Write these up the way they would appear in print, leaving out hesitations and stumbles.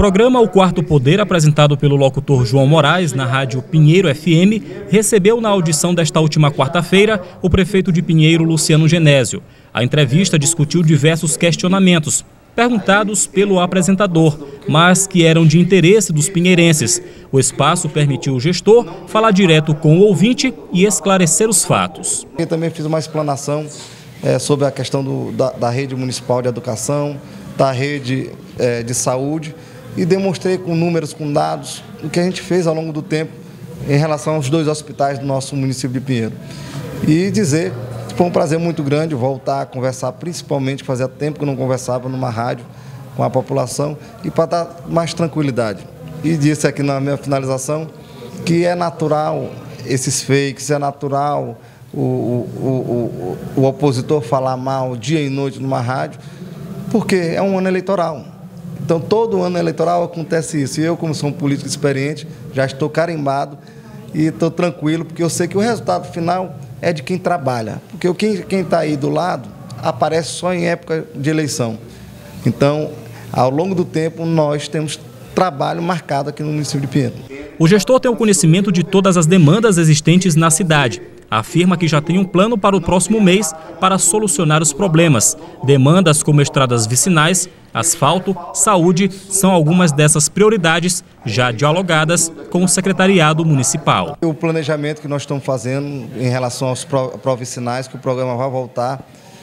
programa O Quarto Poder, apresentado pelo locutor João Moraes na rádio Pinheiro FM, recebeu na audição desta última quarta-feira o prefeito de Pinheiro, Luciano Genésio. A entrevista discutiu diversos questionamentos, perguntados pelo apresentador, mas que eram de interesse dos pinheirenses. O espaço permitiu o gestor falar direto com o ouvinte e esclarecer os fatos. Eu também fiz uma explanação sobre a questão da rede municipal de educação, da rede de saúde, e demonstrei com números, com dados, o que a gente fez ao longo do tempo em relação aos 2 hospitais do nosso município de Pinheiro. E dizer que foi um prazer muito grande voltar a conversar, principalmente, fazia tempo que eu não conversava numa rádio com a população, e para dar mais tranquilidade. E disse aqui na minha finalização que é natural esses fakes, é natural o opositor falar mal dia e noite numa rádio, porque é um ano eleitoral. Então, todo ano eleitoral acontece isso. E eu, como sou um político experiente, já estou carimbado e estou tranquilo, porque eu sei que o resultado final é de quem trabalha. Porque quem está aí do lado aparece só em época de eleição. Então, ao longo do tempo, nós temos trabalho marcado aqui no município de Pinheiro. O gestor tem o conhecimento de todas as demandas existentes na cidade. Afirma que já tem um plano para o próximo mês para solucionar os problemas. Demandas como estradas vicinais, asfalto, saúde são algumas dessas prioridades já dialogadas com o secretariado municipal. O planejamento que nós estamos fazendo em relação aos provicinais, que o programa vai voltar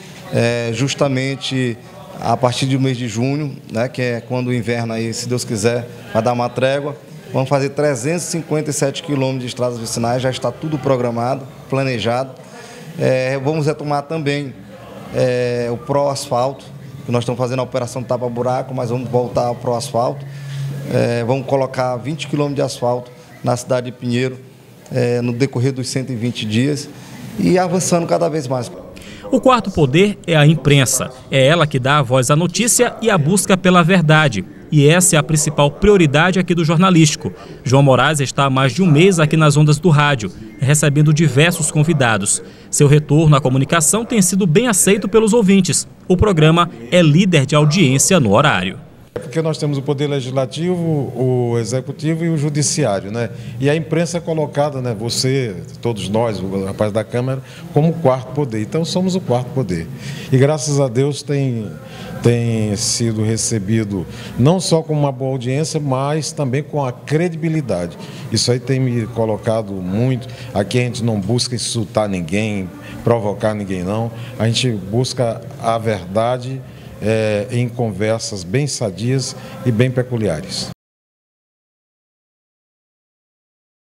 justamente a partir do mês de junho, né, que é quando o inverno aí, se Deus quiser, vai dar uma trégua. Vamos fazer 357 quilômetros de estradas vicinais, já está tudo programado, planejado. Vamos retomar também o pró-asfalto, que nós estamos fazendo a operação tapa-buraco, mas vamos voltar ao pró-asfalto. Vamos colocar 20 quilômetros de asfalto na cidade de Pinheiro no decorrer dos 120 dias e avançando cada vez mais. O quarto poder é a imprensa. É ela que dá a voz à notícia e a busca pela verdade. E essa é a principal prioridade aqui do jornalístico. João Moraes está há mais de um mês aqui nas ondas do rádio, recebendo diversos convidados. Seu retorno à comunicação tem sido bem aceito pelos ouvintes. O programa é líder de audiência no horário. Porque nós temos o poder legislativo, o executivo e o judiciário, né? E a imprensa é colocada, né? Você, todos nós, o rapaz da Câmara, como o quarto poder. Então somos o quarto poder. E graças a Deus tem sido recebido não só com uma boa audiência, mas também com a credibilidade. Isso aí tem me colocado muito. Aqui a gente não busca insultar ninguém, provocar ninguém, não. A gente busca a verdade em conversas bem sadias e bem peculiares.